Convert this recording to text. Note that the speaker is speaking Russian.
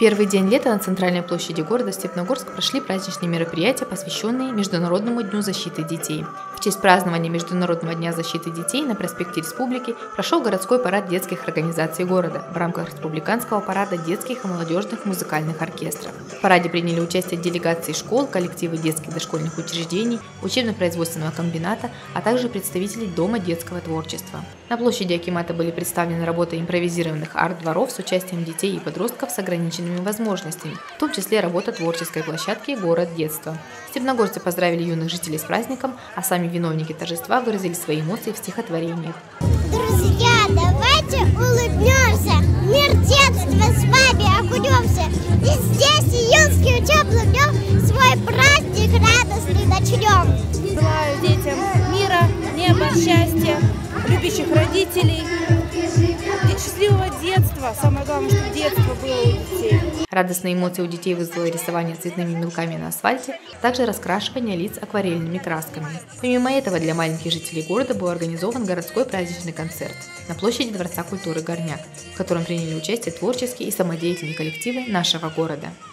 первый день лета на центральной площади города Степногорск прошли праздничные мероприятия, посвященные Международному дню защиты детей. В честь празднования Международного дня защиты детей на проспекте Республики прошел городской парад детских организаций города в рамках республиканского парада детских и молодежных музыкальных оркестров. В параде приняли участие делегации школ, коллективы детских дошкольных учреждений, учебно-производственного комбината, а также представители Дома детского творчества. На площади Акимата были представлены работы импровизированных арт-дворов с участием детей и подростков с ограниченными возможностями, в том числе работа творческой площадки «Город детства». Степногорцы поздравили юных жителей с праздником, а сами виновники торжества выразили свои эмоции в стихотворениях. Друзья, давайте улыбнемся, мир детства с вами окунемся, и здесь июньским теплым днем свой праздник радостный начнем. Желаю детям мира, неба, счастья, любящих родителей, счастливого детства. Самое главное, чтобы детство было у детей. Радостные эмоции у детей вызвало рисование цветными мелками на асфальте, а также раскрашивание лиц акварельными красками. Помимо этого, для маленьких жителей города был организован городской праздничный концерт на площади Дворца культуры «Горняк», в котором приняли участие творческие и самодеятельные коллективы нашего города.